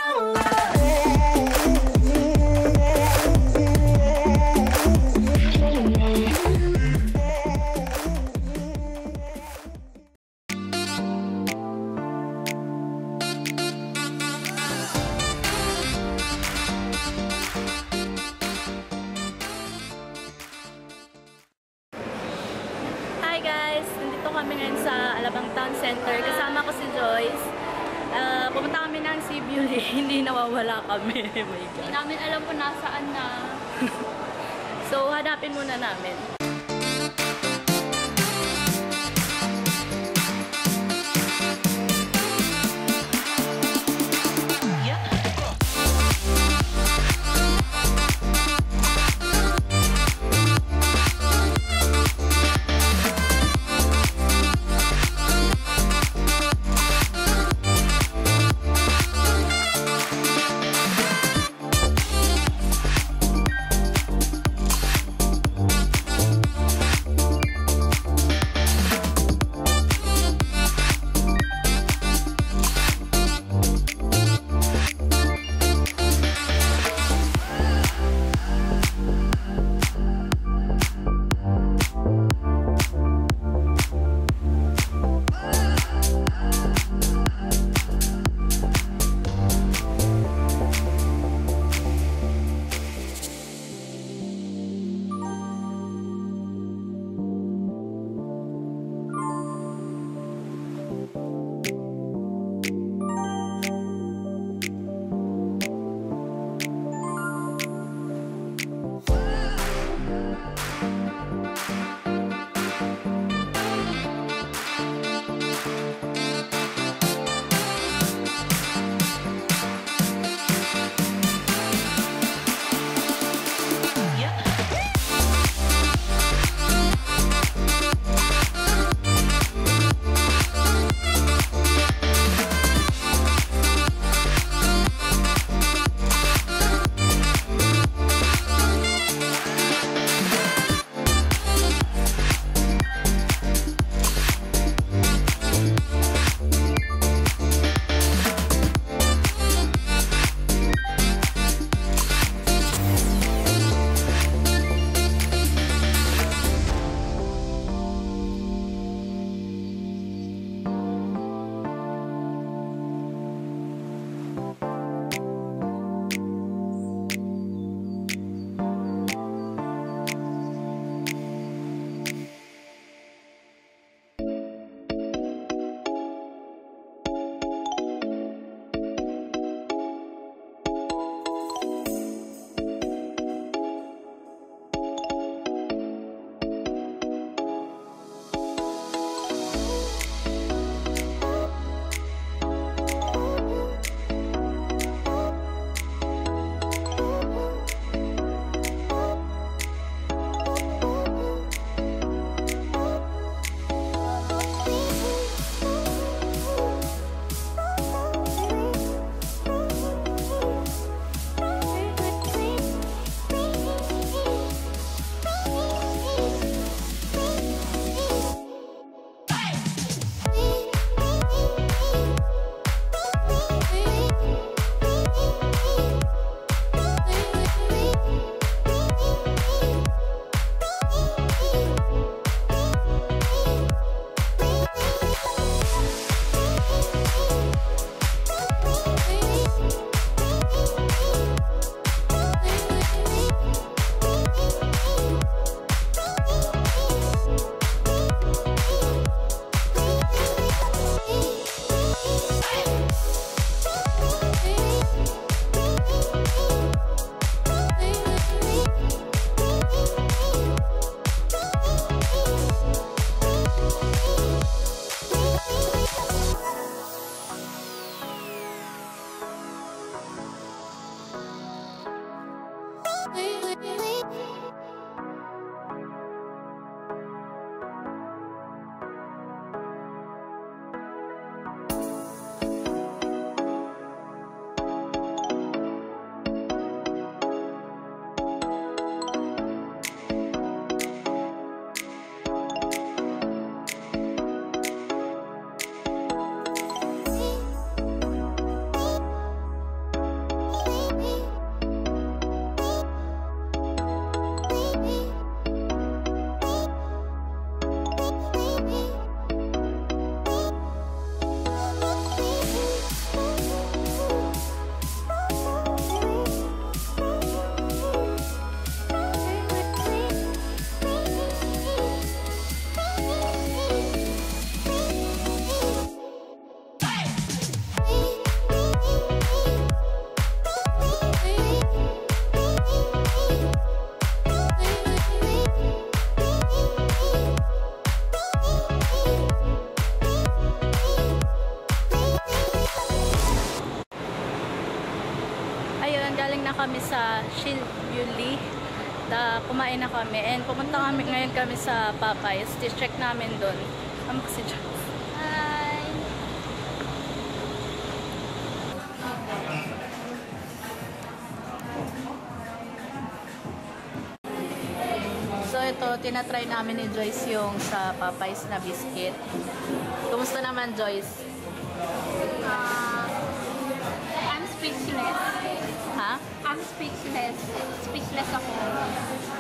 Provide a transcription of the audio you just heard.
Kami ngayon sa Alabang Town Center. Kasama ko si Joyce. Pumunta kami ng Sibyullee. Hindi nawawala kami. Oh my God. Hindi namin alam kung nasaan na. So, hanapin muna namin. dumating na kami sa Sibyullee. Kumain na kami. And pumunta kami ngayon kami sa Popeyes. Check namin doon. Ano kasi dyan? Hi! So ito, tinatry namin ni Joyce yung sa Popeyes na biscuit. Kumusta naman, Joyce? I'm speechless. Ha? I'm speechless. Speechless ako.